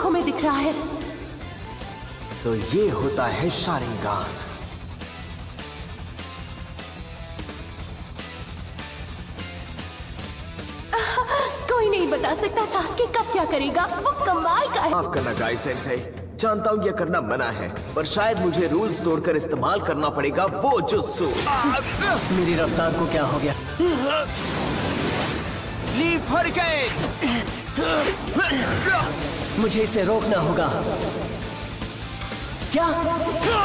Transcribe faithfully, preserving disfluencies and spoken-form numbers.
आंखों में दिख रहा है। तो ये होता है शारिंगान। कोई नहीं बता सकता सास्के कब क्या करेगा, वो कमाल का है। माफ करना गाई सेंसेई, जानता हूँ ये करना मना है, पर शायद मुझे रूल्स तोड़कर इस्तेमाल करना पड़ेगा वो जुत्सु। मेरी रफ्तार को क्या हो गया? Leaf hurricane! मुझे इसे रोकना होगा। क्या?